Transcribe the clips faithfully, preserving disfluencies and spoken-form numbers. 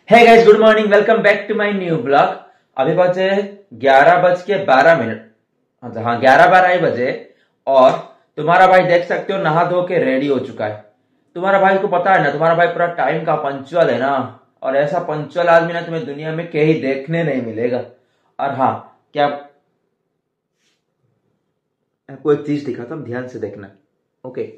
Hey guys, good morning, welcome back to my new blog. अभी बजे ग्यारह बज के बारह मिनट हाँ ग्यारह बारह ही बजे और तुम्हारा भाई देख सकते हो नहा धो के रेडी हो चुका है। तुम्हारा भाई को पता है ना, तुम्हारा भाई पूरा टाइम का पंचुअल है ना, और ऐसा पंचुअल आदमी ना तुम्हें दुनिया में कहीं देखने नहीं मिलेगा। और हाँ, क्या आपको एक चीज दिखाता हूं, ध्यान से देखना। ओके,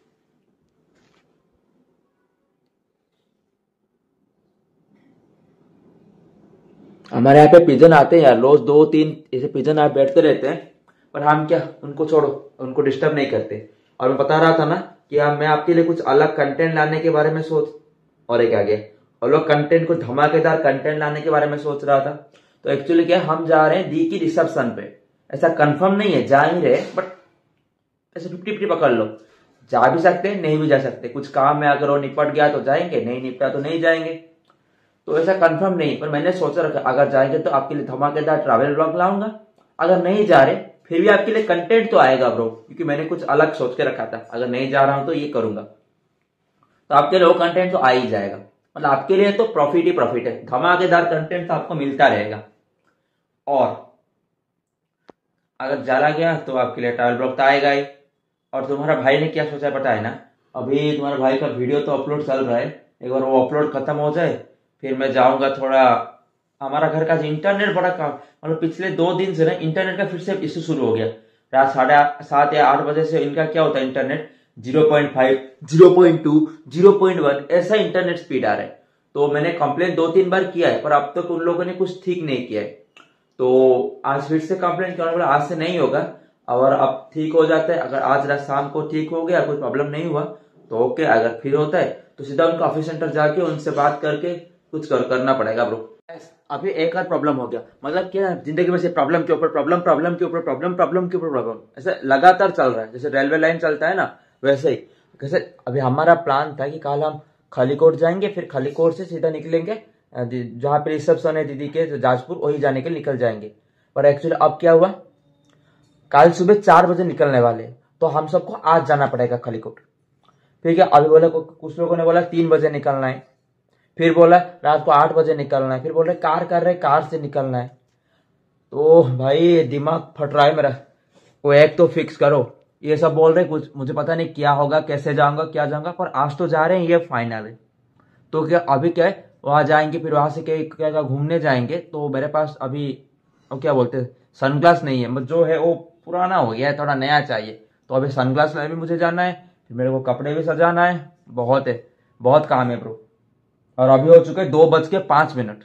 हमारे यहाँ पे पिजन आते हैं यार, रोज दो तीन ऐसे पिजन आप बैठते रहते हैं, पर हम क्या उनको छोड़ो, उनको डिस्टर्ब नहीं करते। और मैं बता रहा था ना कि हम मैं आपके लिए कुछ अलग कंटेंट लाने के बारे में सोच और एक आ गया और लोग कंटेंट को धमाकेदार कंटेंट लाने के बारे में सोच रहा था। तो एक्चुअली क्या, हम जा रहे हैं दी की रिसेप्शन पे। ऐसा कंफर्म नहीं है, जा ही रहे, बट ऐसे फिफ्टी फिफ्टी पकड़ लो, जा भी सकते हैं नहीं भी जा सकते। कुछ काम में अगर वो निपट गया तो जाएंगे, नहीं निपटा तो नहीं जाएंगे। तो ऐसा कंफर्म नहीं, पर मैंने सोचा रखा अगर जाएंगे तो आपके लिए धमाकेदार ट्रैवल ब्लॉग लाऊंगा। अगर नहीं जा रहे फिर भी आपके लिए कंटेंट तो आएगा ब्रो, क्योंकि मैंने कुछ अलग सोच के रखा था। अगर नहीं जा रहा हूं तो ये करूंगा, तो आपके लिए वो कंटेंट तो आ ही जाएगा। मतलब आपके लिए तो प्रॉफिट ही प्रॉफिट है, धमाकेदार कंटेंट तो आपको मिलता रहेगा। और अगर जाला गया तो आपके लिए ट्रैवल ब्लॉग तो आएगा ही। और तुम्हारा भाई ने क्या सोचा पता है ना, अभी तुम्हारा भाई का वीडियो तो अपलोड चल रहा है, एक बार वो अपलोड खत्म हो जाए फिर मैं जाऊंगा। थोड़ा हमारा घर का इंटरनेट बड़ा काम, मतलब पिछले दो दिन से ना इंटरनेट का फिर से इशू शुरू हो गया। रात साढ़े सात या आठ बजे से इनका क्या होता है, internet zero point five, zero point two, zero point one ऐसा इंटरनेट स्पीड आ रहा है। तो मैंने कंप्लेन दो तीन बार किया है, पर अब तक उन लोगों ने कुछ ठीक नहीं किया है। तो आज फिर से कंप्लेन किया, बोला आज से नहीं होगा, और अब ठीक हो जाता है। अगर आज रात शाम को ठीक हो गया, कोई प्रॉब्लम नहीं हुआ तो ओके, अगर फिर होता है तो सीधा उनका ऑफिस सेंटर जाके उनसे बात करके कुछ कर करना पड़ेगा ब्रो। अभी एक और प्रॉब्लम हो गया, मतलब क्या जिंदगी में से प्रॉब्लम के ऊपर प्रॉब्लम, प्रॉब्लम के ऊपर प्रॉब्लम, प्रॉब्लम के ऊपर प्रॉब्लम, ऐसे लगातार चल रहा है। जैसे रेलवे लाइन चलता है ना, वैसे ही। जैसे अभी हमारा प्लान था कि कल हम खलीकोट जाएंगे, फिर खलीकोट से सीधा निकलेंगे जहाँ पे रिसेप्शन है दीदी के जाजपुर, वही जाने के लिए निकल जाएंगे। पर एक्चुअली अब क्या हुआ, कल सुबह चार बजे निकलने वाले, तो हम सबको आज जाना पड़ेगा खलीकोट। फिर क्या, अभी बोले कुछ लोगों ने बोला तीन बजे निकलना है, फिर बोला रात को आठ बजे निकलना है, फिर बोल रहे कार कर रहे कार से निकलना है। तो भाई दिमाग फट रहा है मेरा, वो एक तो फिक्स करो। ये सब बोल रहे कुछ, मुझे पता नहीं क्या होगा, कैसे जाऊंगा क्या जाऊंगा, पर आज तो जा रहे हैं, ये फाइनल है। तो क्या अभी क्या है, वहां जाएंगे, फिर वहां से क्या क्या घूमने जाएंगे। तो मेरे पास अभी वो क्या बोलते हैं सनग्लास नहीं है, जो है वो पुराना हो गया है, थोड़ा नया चाहिए। तो अभी सनग्लास लाने भी मुझे जाना है, फिर मेरे को कपड़े भी सजाना है, बहुत है, बहुत काम है ब्रो। और अभी हो चुके दो बज के पांच मिनट।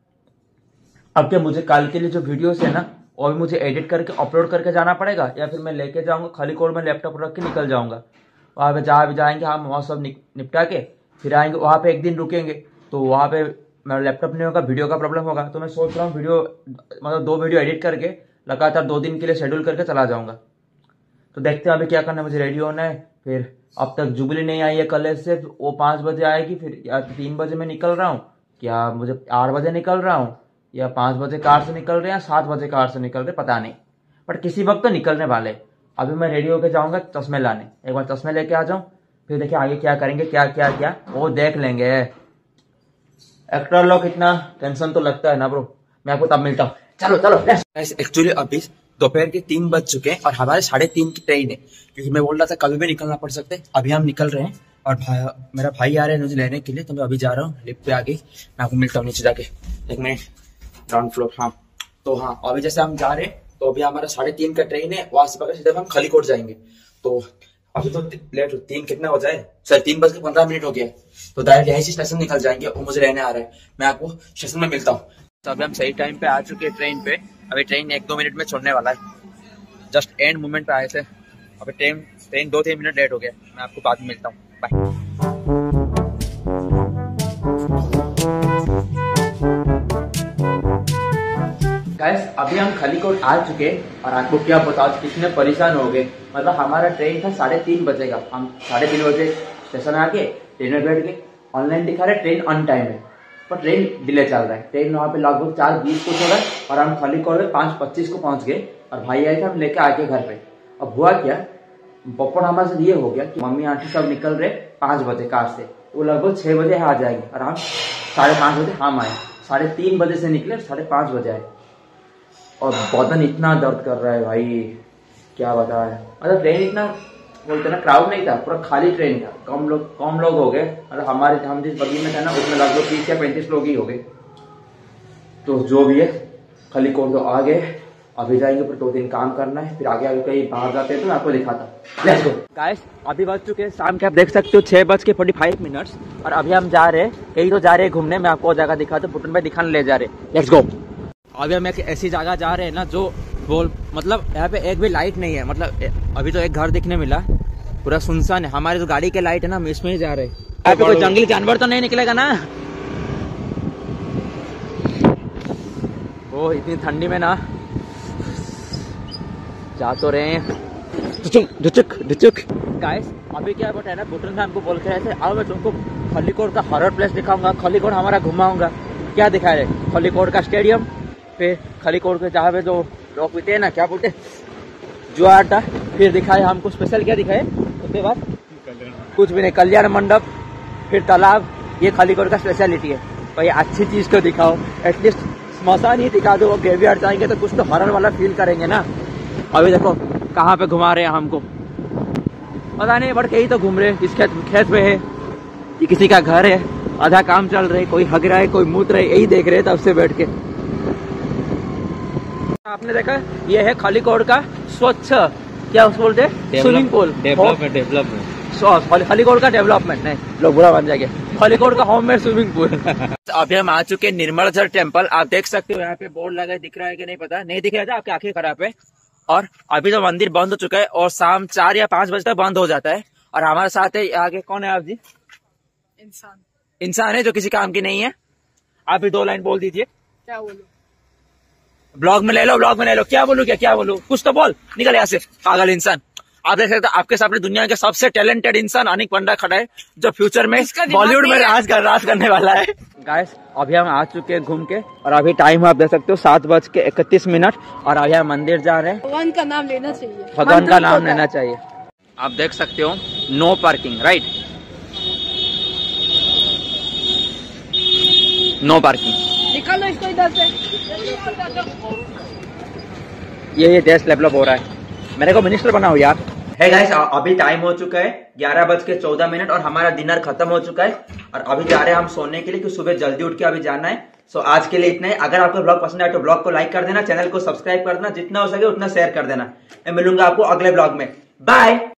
अब क्या मुझे कल के लिए जो वीडियोस है ना, वो भी मुझे एडिट करके अपलोड करके जाना पड़ेगा, या फिर मैं लेके जाऊंगा खलीकोट में, लैपटॉप रख के निकल जाऊंगा। वहां पे जहाँ भी जाएंगे हम, वहाँ सब निपटा के फिर आएंगे। वहां पे एक दिन रुकेंगे, तो वहां पे मेरा लैपटॉप नहीं होगा, वीडियो का प्रॉब्लम होगा। तो मैं सोच रहा हूँ वीडियो मतलब दो वीडियो एडिट करके लगातार दो दिन के लिए शेड्यूल करके चला जाऊंगा। तो देखते हैं अभी क्या करना है, मुझे रेडी होना है। फिर अब तक जुबली नहीं आई है कॉलेज से, वो पाँच बजे आएगी, फिर या तो तीन बजे मैं निकल रहा हूँ, क्या मुझे आठ बजे निकल रहा हूँ, या पाँच बजे कार से निकल रहे हैं, या सात बजे कार से निकल रहे, पता नहीं, बट किसी वक्त तो निकलने वाले। अभी मैं रेडी होकर जाऊंगा चश्मे लाने, एक बार चश्मे लेके आ जाऊं, फिर देखिए आगे क्या करेंगे, क्या क्या क्या वो देख लेंगे। एक्टर लोग इतना टेंशन तो लगता है ना ब्रो। मैं आपको तब मिलता हूँ, चलो चलो। एक्चुअली अभी दोपहर के तीन बज चुके हैं और हमारे साढ़े तीन की ट्रेन है, क्योंकि मैं बोल रहा था कभी भी निकलना पड़ सकता है। अभी हम निकल रहे हैं और भाई, मेरा भाई आ रहा है मुझे लेने के लिए, तो मैं अभी जा रहा हूँ लिफ्ट पे आगे, मैं आपको मिलता हूँ नीचे जाके। एक मिनट, ग्राउंड फ्लोर। हाँ तो हाँ, अभी जैसे हम जा रहे हैं, तो अभी हमारा साढ़े तीन का ट्रेन है, वहां से पकड़ सीधे हम खलीकोट जाएंगे। तो अभी तो लेट, तीन कितना हो जाए सर, तीन बज के पंद्रह मिनट हो गया, तो डायरेक्ट यहीं से स्टेशन निकल जाएंगे। वो मुझे लेने आ रहा है, मैं आपको स्टेशन में मिलता हूँ। तो अभी हम सही टाइम पे आ चुके हैं ट्रेन पे। अभी ट्रेन एक दो मिनट में छोड़ने वाला है, जस्ट एंड मोमेंट पे आए थे। अभी ट्रेन ट्रेन दो तीन मिनट लेट हो गया, मैं आपको बाद में मिलता हूँ, बाय। गाइस अभी हम खलीकोट आ चुके हैं, और आपको क्या बताओ कितने परेशान हो गए। मतलब हमारा ट्रेन था साढ़े तीन बजे का, हम साढ़े तीन बजे स्टेशन आके ट्रेन में बैठ गए। ऑनलाइन दिखा रहे ट्रेन ऑन टाइम है, पर ट्रेन डिले चल रहा है। ट्रेन वहाँ पे लगभग चार बीस को छोड़ा और हम खलीकोट में पाँच पच्चीस को पहुंच गए, और भाई आए थे हम लेके आके घर पे। अब हुआ क्या, बपोर हमारे से ये हो गया कि मम्मी आंटी सब निकल रहे पाँच बजे कार से, वो लगभग छः बजे आ जाएगी और हम साढ़े पाँच बजे हम आए, साढ़े तीन बजे से निकले साढ़े पाँच बजे आए और बदन इतना दर्द कर रहा है भाई क्या बताया। मतलब ट्रेन इतना बोलते ना क्राउड नहीं था, पूरा खाली ट्रेन था, कम लोग कम लोग हो गए। मतलब हमारे हम जिस बगी में थे ना उसमें लगभग तीस या पैंतीस लोग ही हो गए। तो जो भी है खाली कोट तो आ गए, अभी जाएंगे पर दो दिन काम करना है, फिर आगे आगे कहीं बाहर जाते हैं तो मैं आपको दिखाता। लेट्स गो गाइस, अभी बज चुके हैं शाम के, आप देख सकते हो छह बज के फोर्टी फाइव मिनट्स और अभी हम जा रहे हैं कहीं तो जा रहे हैं घूमने। मैं आपको जगह दिखाता हूँ, पुटन भाई दिखाने ले जा रहे हैं। Let's go. अभी हम एक ऐसी जगह जा रहे हैं ना जो बोल मतलब यहाँ पे एक भी लाइट नहीं है। मतलब अभी तो एक घर दिखने मिला, पूरा सुनसान है। हमारे जो गाड़ी के लाइट है ना हम इसमें ही जा रहे हैं। यहाँ पे कोई जंगली जानवर तो नहीं निकलेगा ना? वो इतनी ठंडी में ना जा तो रहे हैं। दुचुक दुचुक गाइस, अभी क्या बता है ना, बुटन हमको बोल के रहे थे अब मैं तुमको खलीकोट का हॉरर प्लेस दिखाऊंगा, खलीकोट हमारा घुमाऊंगा। क्या दिखा रहे? खलीकोट का स्टेडियम, फिर खलीकोट के जहाँ पे जो लोग पीते हैं ना, क्या बोलते जो आटा, फिर दिखाए हमको स्पेशल क्या दिखाए। उसके बाद कुछ भी नहीं, कल्याण मंडप, फिर तालाब। ये खलीकोट का स्पेशलिटी है भाई। अच्छी चीज तो दिखाओ, एटलीस्ट स्मशान ही दिखा दो। वो ग्रेवयार्ड जाएंगे तो कुछ तो हॉरर वाला फील करेंगे ना। अभी देखो कहाँ पे घुमा रहे हैं हमको, पता नहीं, बट कहीं तो घूम रहे हैं। इस खेत खेत में है, ये किसी का घर है, आधा काम चल रहा है, कोई हग रहा है, कोई मूत रहा है, यही देख रहे हैं तब से बैठ के। आपने देखा ये है खलीकोट का स्वच्छ, क्या उसको बोलते हैं, swimming pool. Development development Khallikote का डेवलपमेंट नहीं, लोग बुरा बन जाएंगे। खलीकोट का होम मेड स्विमिंग पूल। अभी हम आ चुके हैं निर्मलझर टेम्पल। आप देख सकते हो यहाँ पे बोर्ड लगा है, दिख रहा है कि नहीं पता नहीं, दिख रहा था आपकी आंखें खराब है। और अभी तो मंदिर बंद हो चुका है और शाम चार या पांच बजे तक बंद हो जाता है। और हमारे साथ है आगे कौन है आप जी? इंसान इंसान है जो किसी काम की नहीं है। आप भी दो लाइन बोल दीजिए। क्या बोलूं? ब्लॉग में ले लो, ब्लॉग में ले लो। क्या बोलूं? क्या क्या बोलूं? कुछ तो बोल, निकल यहाँ से पागल इंसान। आप देख सकते हो आपके सामने दुनिया के सबसे टैलेंटेड इंसान अनिक पंडा खड़ा है, जो फ्यूचर में बॉलीवुड में राज कर राज करने वाला है। गाइस, अभी हम आ चुके हैं घूम के और अभी टाइम आप देख सकते हो सात बज के इकतीस मिनट और अभी हम मंदिर जा रहे हैं। भगवान का नाम लेना चाहिए, भगवान का नाम लेना चाहिए। आप देख सकते हो no parking, right, no parking. निकालो इसको इधर से। ये ये देश डेवलप हो रहा है, मेरे को मिनिस्टर बनाओ यार। है गाइस, अभी टाइम हो चुका है ग्यारह बज के चौदह मिनट और हमारा डिनर खत्म हो चुका है और अभी जा रहे हैं हम सोने के लिए, क्योंकि सुबह जल्दी उठ के अभी जाना है। सो आज के लिए इतना ही। अगर आपको ब्लॉग पसंद आए तो ब्लॉग को लाइक कर देना, चैनल को सब्सक्राइब कर देना, जितना हो सके उतना शेयर कर देना। मैं मिलूंगा आपको अगले ब्लॉग में। बाय।